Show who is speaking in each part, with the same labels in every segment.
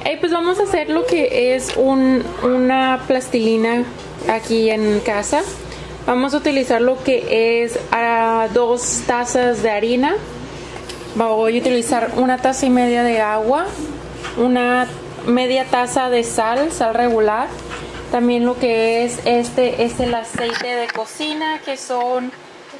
Speaker 1: Pues vamos a hacer lo que es una plastilina aquí en casa. Vamos a utilizar lo que es 2 tazas de harina. Voy a utilizar 1,5 tazas de agua, 1 media taza de sal regular. También lo que es es el aceite de cocina, que son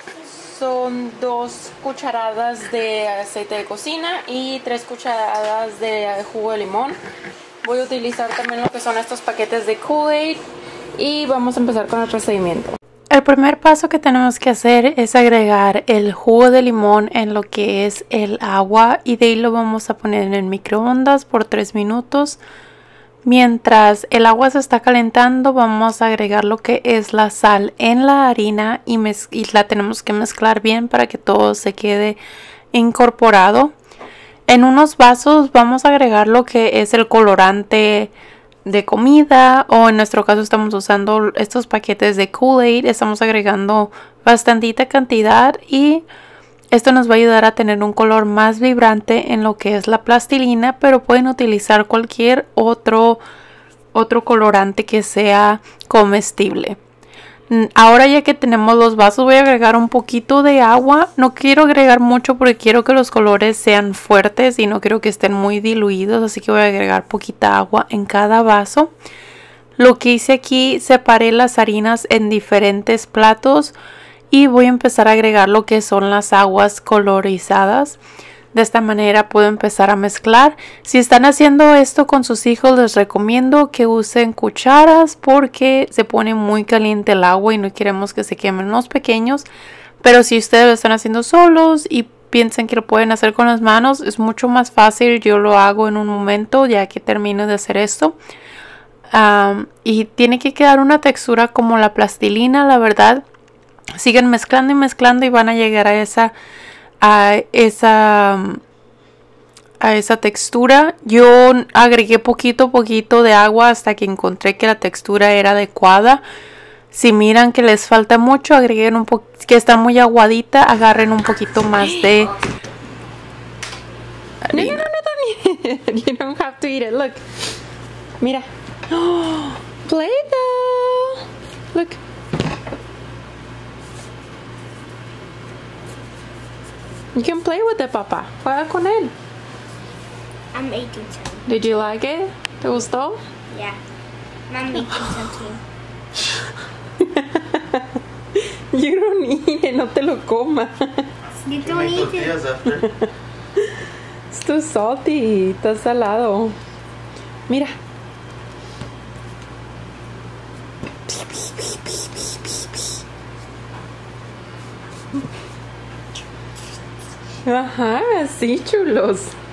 Speaker 1: 2 cucharadas de aceite de cocina y 3 cucharadas de jugo de limón. Voy a utilizar también lo que son estos paquetes de Kool-Aid y vamos a empezar con el procedimiento. El primer paso que tenemos que hacer es agregar el jugo de limón en lo que es el agua y de ahí lo vamos a poner en el microondas por 3 minutos. Mientras el agua se está calentando, vamos a agregar lo que es la sal en la harina y la tenemos que mezclar bien para que todo se quede incorporado. En unos vasos vamos a agregar lo que es el colorante de comida, o en nuestro caso estamos usando estos paquetes de Kool-Aid. Estamos agregando bastantita cantidad y esto nos va a ayudar a tener un color más vibrante en lo que es la plastilina, pero pueden utilizar cualquier otro colorante que sea comestible. Ahora, ya que tenemos los vasos, voy a agregar un poquito de agua. No quiero agregar mucho porque quiero que los colores sean fuertes y no quiero que estén muy diluidos, así que voy a agregar poquita agua en cada vaso. Lo que hice aquí, separé las harinas en diferentes platos y voy a empezar a agregar lo que son las aguas colorizadas. De esta manera puedo empezar a mezclar. Si están haciendo esto con sus hijos, les recomiendo que usen cucharas porque se pone muy caliente el agua y no queremos que se quemen los pequeños. Pero si ustedes lo están haciendo solos y piensan que lo pueden hacer con las manos, es mucho más fácil. Yo lo hago en un momento ya que termino de hacer esto. Y tiene que quedar una textura como la plastilina, la verdad. Siguen mezclando y mezclando y van a llegar a esa textura. Yo agregué poquito de agua hasta que encontré que la textura era adecuada. Si miran que les falta mucho, agreguen un poco, que está muy aguadita, agarren un poquito más de harina. No, you don't have to eat it. Look, mira. Oh, Play-Doh. Look. You can play with it, papá. Juega con él.
Speaker 2: I'm making some.
Speaker 1: Did you like it? ¿Te gustó?
Speaker 2: Yeah. I'm making something.
Speaker 1: You don't eat it, no te lo comas.
Speaker 2: You don't eat it.
Speaker 1: Es too salty, está salado. Mira. Ajá, sí, chulos.